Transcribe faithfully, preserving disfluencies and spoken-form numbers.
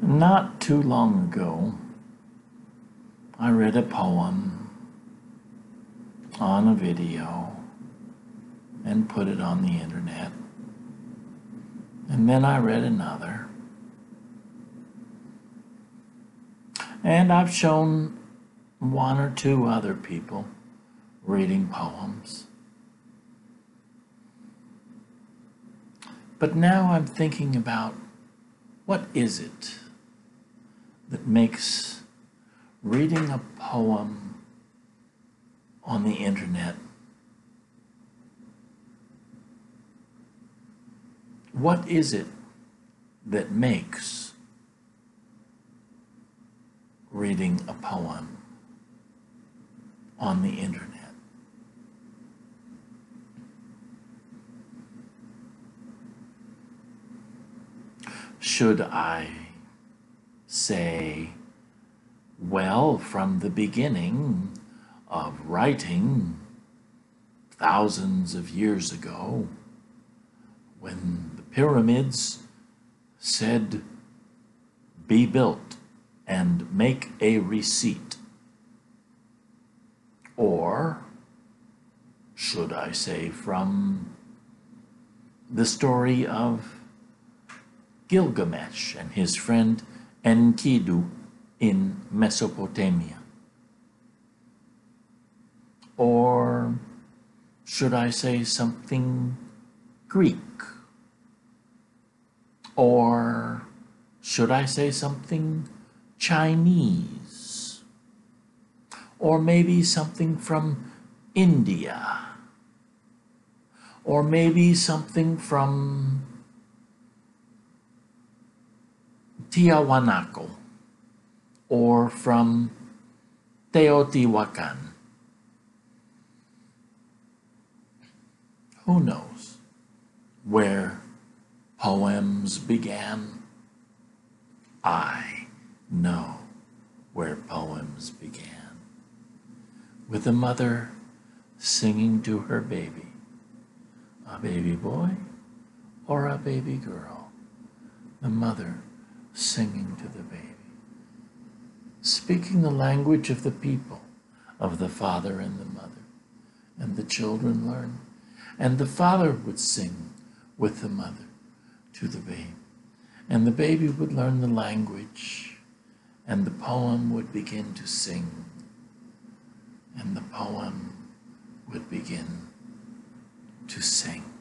Not too long ago, I read a poem on a video and put it on the internet. And then I read another. And I've shown one or two other people reading poems. But now I'm thinking about, what is it that makes reading a poem on the internet, what is it that makes reading a poem on the internet? Should I say, well, from the beginning of writing thousands of years ago, when the pyramids said, be built and make a receipt? Or should I say from the story of Gilgamesh and his friend Enkidu in Mesopotamia? Or should I say something Greek? Or should I say something Chinese? Or maybe something from India? Or maybe something from Tiahuanaco, or from Teotihuacan? Who knows where poems began? I know where poems began. With a mother singing to her baby, a baby boy or a baby girl. The mother singing to the baby, speaking the language of the people, of the father and the mother. And the children learn. And the father would sing with the mother to the baby. And the baby would learn the language, and the poem would begin to sing. And the poem would begin to sing.